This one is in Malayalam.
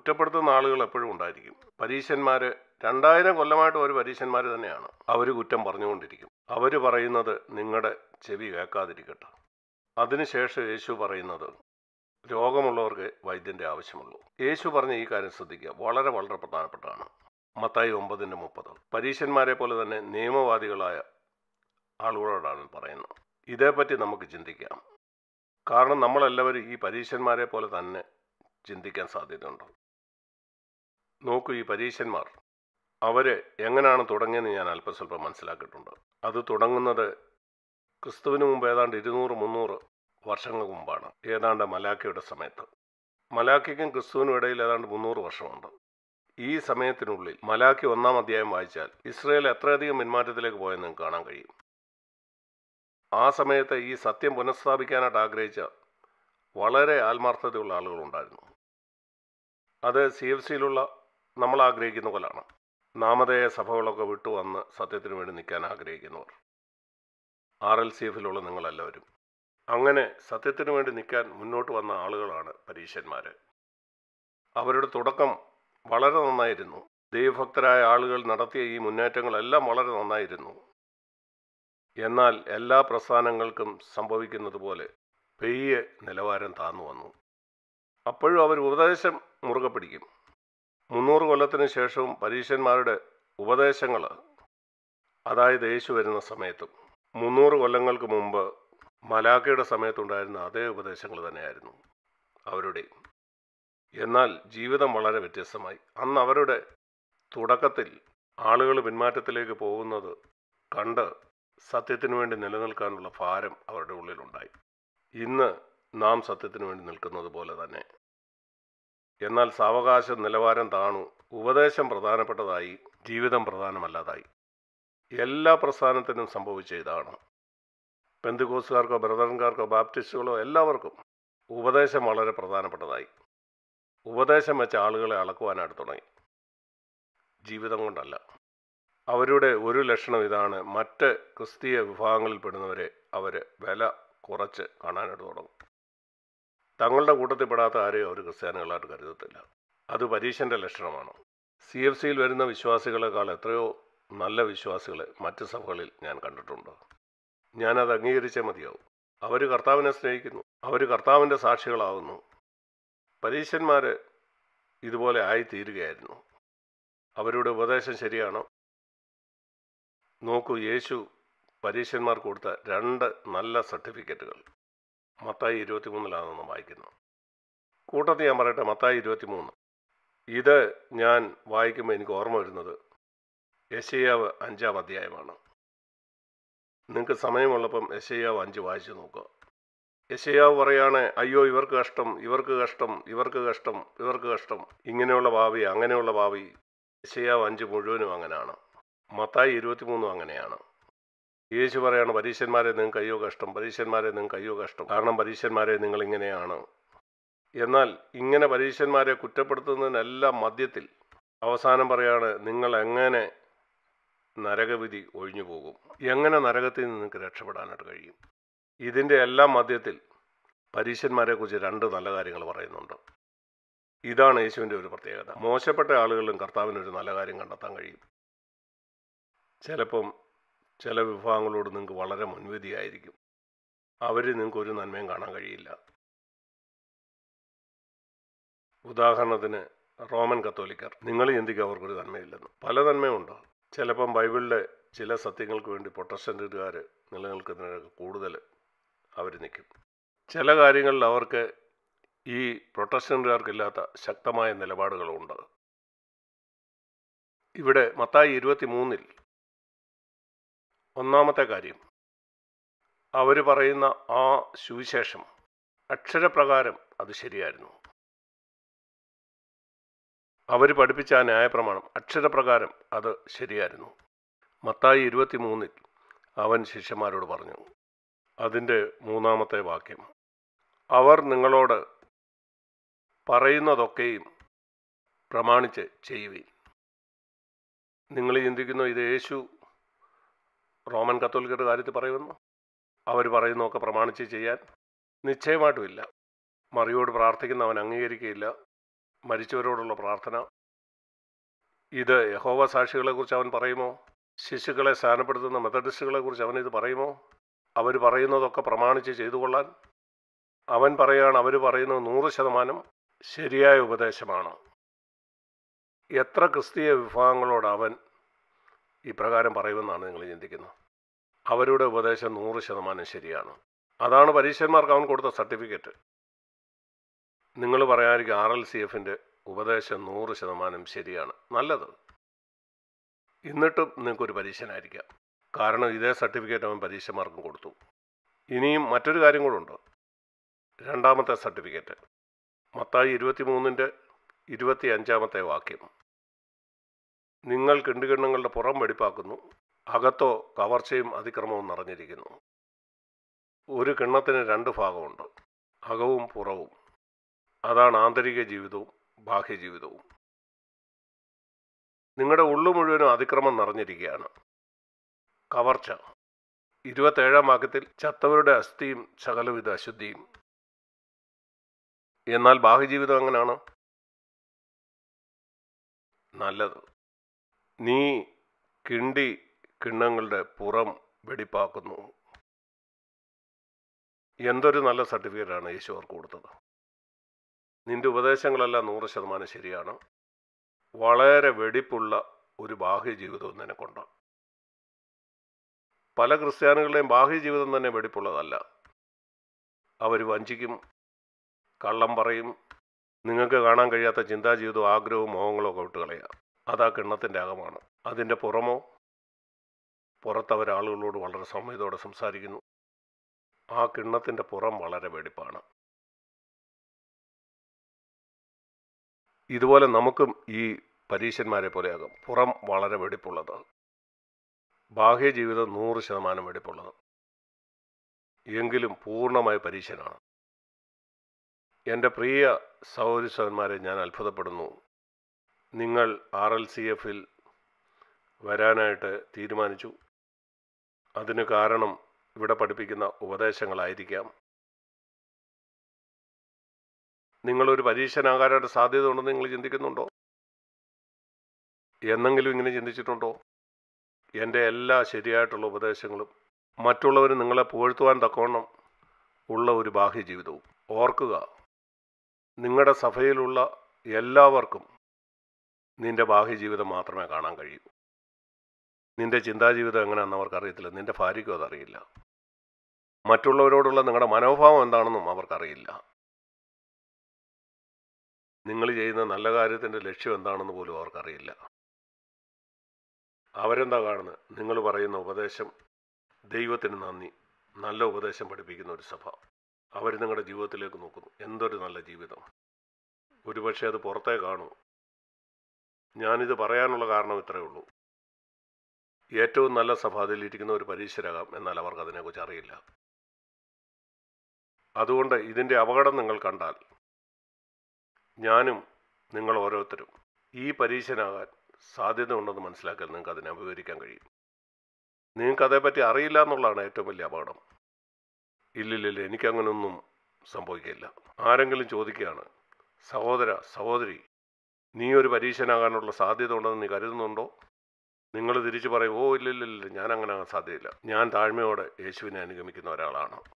കുറ്റപ്പെടുത്തുന്ന ആളുകൾ എപ്പോഴും ഉണ്ടായിരിക്കും. പരീശന്മാർ 2000 കൊല്ലമായിട്ട് ഒരു പരീശന്മാർ തന്നെയാണ്. അവർ കുറ്റം പറഞ്ഞുകൊണ്ടിരിക്കും. അവർ പറയുന്നത് നിങ്ങളുടെ ചെവി കേൾക്കാതിരിക്കട്ടെ. അതിനുശേഷം യേശു പറയുന്നത് രോഗമുള്ളവർക്ക് വൈദ്യൻ്റെ ആവശ്യമുള്ളൂ. യേശു പറഞ്ഞ ഈ കാര്യം ശ്രദ്ധിക്കുക, വളരെ വളരെ പ്രധാനപ്പെട്ടതാണ്. മത്തായി 9:30. പരീശന്മാരെ പോലെ തന്നെ നിയമവാദികളായ ആളുകളോടാണ് പറയുന്നത്. ഇതേപ്പറ്റി നമുക്ക് ചിന്തിക്കാം. കാരണം നമ്മളെല്ലാവരും ഈ പരീശന്മാരെ പോലെ തന്നെ ചിന്തിക്കാൻ സാധ്യതയുണ്ട്. നോക്കൂ, ഈ പരീശന്മാർ അവർ എങ്ങനെയാണ് തുടങ്ങിയെന്ന് ഞാൻ അല്പസ്വല്പം മനസ്സിലാക്കിയിട്ടുണ്ട്. അത് തുടങ്ങുന്നത് ക്രിസ്തുവിന് മുമ്പ് ഏതാണ്ട് 200-300 വർഷങ്ങൾക്ക് മുമ്പാണ്. ഏതാണ്ട് മലാക്കിയുടെ സമയത്ത്. മലാക്കിക്കും ക്രിസ്തുവിനും ഇടയിൽ ഏതാണ്ട് 300 വർഷമുണ്ട്. ഈ സമയത്തിനുള്ളിൽ മലാക്കി 1-ാം അധ്യായം വായിച്ചാൽ ഇസ്രയേൽ എത്രയധികം പിന്മാറ്റത്തിലേക്ക് പോയെന്ന് നിങ്ങൾക്ക് കാണാൻ കഴിയും. ആ സമയത്ത് ഈ സത്യം പുനഃസ്ഥാപിക്കാനായിട്ട് ആഗ്രഹിച്ച വളരെ ആത്മാർത്ഥതയുള്ള ആളുകളുണ്ടായിരുന്നു. അത് CFCയിലുള്ള നമ്മൾ ആഗ്രഹിക്കുന്ന പോലാണ്. നാമധേയ സഭകളൊക്കെ വിട്ടുവന്ന് സത്യത്തിന് വേണ്ടി നിൽക്കാൻ ആഗ്രഹിക്കുന്നവർ. RLCFിലുള്ള നിങ്ങളെല്ലാവരും അങ്ങനെ സത്യത്തിന് വേണ്ടി നിൽക്കാൻ മുന്നോട്ട് വന്ന ആളുകളാണ് പരീശന്മാർ. അവരുടെ തുടക്കം വളരെ നന്നായിരുന്നു. ദൈവഭക്തരായ ആളുകൾ നടത്തിയ ഈ മുന്നേറ്റങ്ങളെല്ലാം വളരെ നന്നായിരുന്നു. എന്നാൽ എല്ലാ പ്രസ്ഥാനങ്ങൾക്കും സംഭവിക്കുന്നത് പോലെ പെയ്യെ നിലവാരം താന്നു വന്നു. അപ്പോഴും അവർ ഉപദേശം മുറുകെ പിടിക്കും. 300 കൊല്ലത്തിന് ശേഷവും പരീശന്മാരുടെ ഉപദേശങ്ങൾ, അതായത് യേശു വരുന്ന സമയത്തും 300 കൊല്ലങ്ങൾക്ക് മുമ്പ് മലാക്കയുടെ സമയത്തുണ്ടായിരുന്ന അതേ ഉപദേശങ്ങൾ തന്നെയായിരുന്നു അവരുടെയും. എന്നാൽ ജീവിതം വളരെ വ്യത്യസ്തമായി. അന്ന് അവരുടെ തുടക്കത്തിൽ ആളുകൾ പിന്മാറ്റത്തിലേക്ക് പോകുന്നത് കണ്ട് സത്യത്തിനു വേണ്ടി നിലനിൽക്കാനുള്ള ഭാരം അവരുടെ ഉള്ളിലുണ്ടായി. ഇന്ന് നാം സത്യത്തിനു വേണ്ടി നിൽക്കുന്നത് പോലെ തന്നെ. എന്നാൽ സാവകാശ നിലവാരം താണു. ഉപദേശം പ്രധാനപ്പെട്ടതായി, ജീവിതം പ്രധാനമല്ലാതായി. എല്ലാ പ്രസ്ഥാനത്തിനും സംഭവിച്ച ഇതാണ്. പെന്തക്കോസ്തുകാർക്കോ ബ്രദറൻകാർക്കോ ബാപ്റ്റിസ്റ്റുകളോ എല്ലാവർക്കും ഉപദേശം വളരെ പ്രധാനപ്പെട്ടതായി. ഉപദേശം വെച്ച ആളുകളെ അളക്കുവാനായിട്ട് തുടങ്ങി, ജീവിതം കൊണ്ടല്ല. അവരുടെ ഒരു ലക്ഷണം ഇതാണ്: മറ്റ് ക്രിസ്തീയ വിഭാഗങ്ങളിൽ പെടുന്നവരെ അവർ വില കുറച്ച് കാണാനായിട്ട് തുടങ്ങും. തങ്ങളുടെ കൂട്ടത്തിൽപ്പെടാത്ത ആരെയും അവർ ക്രിസ്ത്യാനികളായിട്ട് കരുതത്തില്ല. അത് പരീശൻ്റെ ലക്ഷണമാണ്. CFCയിൽ വരുന്ന വിശ്വാസികളെക്കാൾ എത്രയോ നല്ല വിശ്വാസികളെ മറ്റ് സഭകളിൽ ഞാൻ കണ്ടിട്ടുണ്ട്. ഞാനത് അംഗീകരിച്ചേ മതിയാവും. അവർ കർത്താവിനെ സ്നേഹിക്കുന്നു, അവർ കർത്താവിൻ്റെ സാക്ഷികളാകുന്നു. പരീശന്മാർ ഇതുപോലെ ആയിത്തീരുകയായിരുന്നു. അവരുടെ ഉപദേശം ശരിയാണോ? നോക്കൂ, യേശു പരീശന്മാർക്ക് കൊടുത്ത 2 നല്ല സർട്ടിഫിക്കറ്റുകൾ മത്തായി 23 വായിക്കുന്നു. കൂട്ടത്തിൽ ഞാൻ പറയട്ടെ, മത്തായി 23. ഇത് ഞാൻ വായിക്കുമ്പോൾ എനിക്ക് ഓർമ്മ വരുന്നത് യെശയ്യാവ് 5-ാം അധ്യായമാണ്. നിങ്ങൾക്ക് സമയമുള്ളപ്പം യെശയ്യാവ് 5 വായിച്ചു നോക്കുക. യെശയ്യാവ് പറയാണ്, അയ്യോ ഇവർക്ക് കഷ്ടം, ഇവർക്ക് കഷ്ടം, ഇവർക്ക് കഷ്ടം, ഇവർക്ക് കഷ്ടം, ഇങ്ങനെയുള്ള ഭാവി, അങ്ങനെയുള്ള ഭാവി. യെശയ്യാവ് 5 മുഴുവനും അങ്ങനെയാണ്. മത്തായി 23 അങ്ങനെയാണ്. യേശു പറയാണ്, പരീശന്മാരെ നിങ്ങൾക്ക് അയ്യോ കഷ്ടം, പരീശന്മാരെ നിങ്ങൾക്ക് അയ്യോ കഷ്ടം, കാരണം പരീശന്മാരെ നിങ്ങളിങ്ങനെയാണ്. എന്നാൽ ഇങ്ങനെ പരീശന്മാരെ കുറ്റപ്പെടുത്തുന്നതിനെല്ലാം മധ്യത്തിൽ അവസാനം പറയാണ്, നിങ്ങൾ എങ്ങനെ നരകവിധി ഒഴിഞ്ഞു പോകും, എങ്ങനെ നരകത്തിൽ നിന്ന് നിങ്ങൾക്ക് രക്ഷപ്പെടാനായിട്ട് കഴിയും. ഇതിൻ്റെ എല്ലാം മധ്യത്തിൽ പരീശന്മാരെ കുറിച്ച് 2 നല്ല കാര്യങ്ങൾ പറയുന്നുണ്ട്. ഇതാണ് യേശുവിൻ്റെ ഒരു പ്രത്യേകത. മോശപ്പെട്ട ആളുകളിലും കർത്താവിനൊരു നല്ല കാര്യം കണ്ടെത്താൻ കഴിയും. ചിലപ്പം ചില വിഭാഗങ്ങളോട് നിങ്ങൾക്ക് വളരെ മുൻവിധിയായിരിക്കും. അവർ നിങ്ങൾക്ക് ഒരു നന്മയും കാണാൻ കഴിയില്ല. ഉദാഹരണത്തിന് റോമൻ കത്തോലിക്കർ. നിങ്ങൾ ചിന്തിക്കുക അവർക്കൊരു നന്മയില്ലെന്ന്. പല നന്മയുണ്ട്. ചിലപ്പം ബൈബിളിലെ ചില സത്യങ്ങൾക്ക് വേണ്ടി പ്രൊട്ടസ്റ്റന്റുകാർ നിലനിൽക്കുന്നതിനൊക്കെ കൂടുതൽ അവർ നിൽക്കും. ചില കാര്യങ്ങളിൽ അവർക്ക് ഈ പ്രൊട്ടസ്റ്റന്റുകാർക്കില്ലാത്ത ശക്തമായ നിലപാടുകളുണ്ട്. ഇവിടെ മത്തായി 23 ഒന്നാമത്തെ കാര്യം, അവർ പറയുന്ന ആ സുവിശേഷം അക്ഷരപ്രകാരം അത് ശരിയായിരുന്നു. അവർ പഠിപ്പിച്ച ആ ന്യായപ്രമാണം അക്ഷരപ്രകാരം അത് ശരിയായിരുന്നു. മത്തായി 23 അവൻ ശിഷ്യന്മാരോട് പറഞ്ഞു, അതിൻ്റെ 3-ാമത്തെ വാക്യം, അവർ നിങ്ങളോട് പറയുന്നതൊക്കെയും പ്രമാണിച്ച് ചെയ്യുവിൻ. നിങ്ങൾ ചിന്തിക്കുന്നു ഇത് യേശു റോമൻ കത്തോലിക്കരുടെ കാര്യത്തിൽ പറയുമെന്ന്? അവർ പറയുന്നതൊക്കെ പ്രമാണിച്ച് ചെയ്യാൻ നിശ്ചയമായിട്ടുമില്ല. മറിയോട് പ്രാർത്ഥിക്കുന്ന അവൻ അംഗീകരിക്കുകയില്ല. മരിച്ചവരോടുള്ള പ്രാർത്ഥന. ഇത് യഹോവ സാക്ഷികളെക്കുറിച്ച് അവൻ പറയുമോ? ശിശുക്കളെ സ്ഥാനപ്പെടുത്തുന്ന മെത്തഡിസ്റ്റുകളെക്കുറിച്ച് അവൻ ഇത് പറയുമോ? അവർ പറയുന്നതൊക്കെ പ്രമാണിച്ച് ചെയ്തു കൊള്ളാൻ? അവൻ പറയുകയാണ്, അവർ പറയുന്നത് 100% ശരിയായ ഉപദേശമാണ്. എത്ര ക്രിസ്തീയ വിഭാഗങ്ങളോട് അവൻ ഇപ്രകാരം പറയുമെന്നാണ് നിങ്ങൾ ചിന്തിക്കുന്നത്? അവരുടെ ഉപദേശം 100% ശരിയാണ്. അതാണ് പരീക്ഷന്മാർക്ക് അവൻ കൊടുത്ത സർട്ടിഫിക്കറ്റ്. നിങ്ങൾ പറയാതിരിക്കും RLCFൻ്റെ ഉപദേശം 100% ശരിയാണ്. നല്ലത്. എന്നിട്ടും നിങ്ങൾക്കൊരു പരീക്ഷനായിരിക്കാം. കാരണം ഇതേ സർട്ടിഫിക്കറ്റ് അവൻ പരീക്ഷന്മാർക്കും കൊടുത്തു. ഇനിയും മറ്റൊരു കാര്യം കൂടെ. രണ്ടാമത്തെ സർട്ടിഫിക്കറ്റ് മത്തായി 23:25 വാക്യം. നിങ്ങൾ കിണ്ടുകിണ്ണങ്ങളുടെ പുറം വെടിപ്പാക്കുന്നു, അകത്തോ കവർച്ചയും അതിക്രമവും നിറഞ്ഞിരിക്കുന്നു. ഒരു കിണ്ണത്തിന് 2 ഭാഗമുണ്ട്, അകവും പുറവും. അതാണ് ആന്തരിക ജീവിതവും ബാഹ്യജീവിതവും. നിങ്ങളുടെ ഉള്ളു മുഴുവനും അതിക്രമം നിറഞ്ഞിരിക്കുകയാണ്. കവർച്ച 27 വാക്യത്തിൽ ചത്തവരുടെ അസ്ഥിയും സകലവിധ അശുദ്ധിയും. എന്നാൽ ബാഹ്യജീവിതം എങ്ങനെയാണ്? നല്ലത്. നീ കിണ്ണങ്ങളുടെ പുറം വെടിപ്പാക്കുന്നു. എന്തൊരു നല്ല സർട്ടിഫിക്കറ്റാണ് യേശു അവർക്ക് കൊടുത്തത്. നിന്റെ ഉപദേശങ്ങളെല്ലാം 100% ശരിയാണ്. വളരെ വെടിപ്പുള്ള ഒരു ബാഹ്യജീവിതവും നിനക്കുണ്ട്. പല ക്രിസ്ത്യാനികളുടെയും ബാഹ്യജീവിതം തന്നെ വെടിപ്പുള്ളതല്ല. അവർ വഞ്ചിക്കും, കള്ളം പറയും, നിങ്ങൾക്ക് കാണാൻ കഴിയാത്ത ചിന്താജീവിതവും ആഗ്രഹവും മോഹങ്ങളും ഒക്കെ വിട്ടുകളയുക. അതാ കിണ്ണത്തിൻ്റെ അകമാണ്. അതിൻ്റെ പുറമോ? പുറത്തവരാളുകളോട് വളരെ സൗമ്യതയോടെ സംസാരിക്കുന്നു. ആ കിണ്ണത്തിൻ്റെ പുറം വളരെ വെടിപ്പാണ്. ഇതുപോലെ നമുക്കും ഈ പരീശന്മാരെ പോലെയാകും. പുറം വളരെ വെടിപ്പുള്ളത്, ബാഹ്യജീവിതം 100% വെടിപ്പുള്ളത്. എങ്കിലും പൂർണ്ണമായ പരീശനാണ്. എൻ്റെ പ്രിയ സഹോദരീസഹോദരന്മാരെ, ഞാൻ അത്ഭുതപ്പെടുന്നു. നിങ്ങൾ RLCFൽ വരാനായിട്ട് തീരുമാനിച്ചു. അതിന് കാരണം ഇവിടെ പഠിപ്പിക്കുന്ന ഉപദേശങ്ങളായിരിക്കാം. നിങ്ങളൊരു പരീക്ഷനാകാനായിട്ട് സാധ്യത ഉണ്ടെന്ന് നിങ്ങൾ ചിന്തിക്കുന്നുണ്ടോ? എന്നെങ്കിലും ഇങ്ങനെ ചിന്തിച്ചിട്ടുണ്ടോ? എൻ്റെ എല്ലാ ശരിയായിട്ടുള്ള ഉപദേശങ്ങളും മറ്റുള്ളവർ നിങ്ങളെ പുകഴ്ത്തുവാൻ തക്കവണ്ണം ഉള്ള ഒരു ബാഹ്യജീവിതവും. ഓർക്കുക, നിങ്ങളുടെ സഭയിലുള്ള എല്ലാവർക്കും നിൻ്റെ ബാഹ്യജീവിതം മാത്രമേ കാണാൻ കഴിയൂ. നിൻ്റെ ചിന്താജീവിതം എങ്ങനെയാണെന്ന് അവർക്കറിയത്തില്ല. നിൻ്റെ ഭാര്യയ്ക്കും അതറിയില്ല. മറ്റുള്ളവരോടുള്ള നിങ്ങളുടെ മനോഭാവം എന്താണെന്നും അവർക്കറിയില്ല. നിങ്ങൾ ചെയ്യുന്ന നല്ല കാര്യത്തിൻ്റെ ലക്ഷ്യം എന്താണെന്ന് പോലും അവർക്കറിയില്ല. അവരെന്താ കാണുന്നത്? നിങ്ങൾ പറയുന്ന ഉപദേശം, ദൈവത്തിന് നന്ദി, നല്ല ഉപദേശം പഠിപ്പിക്കുന്ന ഒരു സഭ. അവർ നിങ്ങളുടെ ജീവിതത്തിലേക്ക് നോക്കുന്നു. എന്തൊരു നല്ല ജീവിതം! ഒരുപക്ഷെ അത് പുറത്തേ കാണൂ. ഞാനിത് പറയാനുള്ള കാരണം ഇത്രയേ ഉള്ളൂ. ഏറ്റവും നല്ല സഭ അതിലിരിക്കുന്ന ഒരു പരീക്ഷരാകാം, എന്നാൽ അവർക്ക് അതിനെക്കുറിച്ച് അറിയില്ല. അതുകൊണ്ട് ഇതിൻ്റെ അപകടം നിങ്ങൾ കണ്ടാൽ, ഞാനും നിങ്ങൾ ഓരോരുത്തരും ഈ പരീക്ഷനാകാൻ സാധ്യത ഉണ്ടെന്ന് മനസ്സിലാക്കാൻ നിങ്ങൾക്ക് അതിനെ അഭിമുഖീകരിക്കാൻ കഴിയും. നിങ്ങൾക്ക് അതേപ്പറ്റി അറിയില്ല എന്നുള്ളതാണ് ഏറ്റവും വലിയ അപകടം. ഇല്ലില്ല, എനിക്കങ്ങനൊന്നും സംഭവിക്കില്ല. ആരെങ്കിലും ചോദിക്കുകയാണ്, സഹോദര സഹോദരി, നീ ഒരു പരീക്ഷനാകാനുള്ള സാധ്യത ഉണ്ടെന്ന് നീ കരുതുന്നുണ്ടോ? നിങ്ങൾ തിരിച്ചു പറയും, ഓ ഇല്ലില്ല, ഞാൻ അങ്ങനെ ആകാൻ സാധ്യതയില്ല. ഞാൻ താഴ്മയോടെ യേശുവിനെ അനുഗമിക്കുന്ന ഒരാളാണ്.